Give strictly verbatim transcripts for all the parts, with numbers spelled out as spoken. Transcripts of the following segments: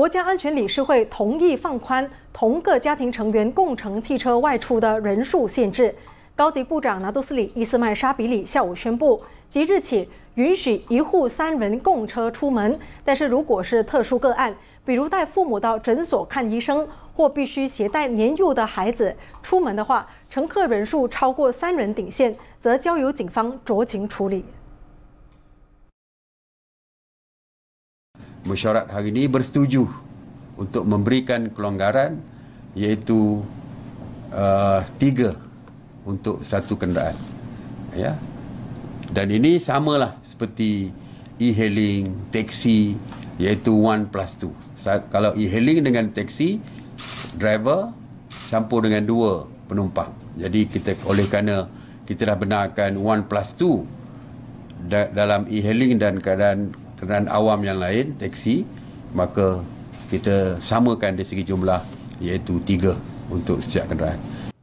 国家安全理事会同意放宽同个家庭成员共乘汽车外出的人数限制。高级部长拿督斯里伊斯麦沙比里下午宣布，即日起允许一户三人共车出门，但是如果是特殊个案，比如带父母到诊所看医生，或必须携带年幼的孩子出门的话，乘客人数超过三人顶线，则交由警方酌情处理。 Mesyuarat hari ini bersetuju untuk memberikan kelonggaran iaitu uh, tiga untuk satu kenderaan, ya. Dan ini samalah seperti e-hailing, taksi, iaitu one plus two. Kalau e-hailing dengan taksi, driver campur dengan dua penumpang. Jadi kita oleh kerana kita dah benarkan one plus two dalam e-hailing dan keadaan kenderaan awam yang lain, taksi, maka kita samakan dari segi jumlah iaitu tiga untuk setiap kenderaan.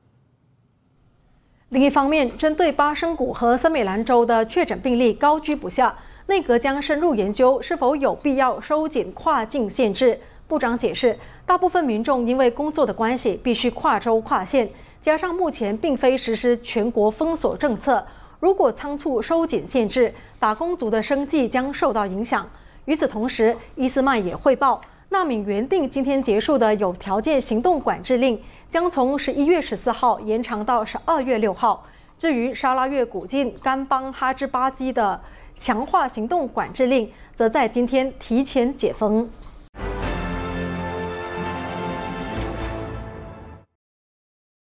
另一方面，针对巴生谷和森美兰州的确诊病例高居不下，内阁将深入研究是否有必要收紧跨境限制。部长解释，大部分民众因为工作的关系必须跨州跨县，加上目前并非实施全国封锁政策，如果仓促收紧限制，打工族的生计将受到影响。与此同时，伊斯麦也汇报，纳敏原定今天结束的有条件行动管制令将从十一月十四号延长到十二月六号。至于沙拉越古晋甘邦哈芝巴基的强化行动管制令，则在今天提前解封。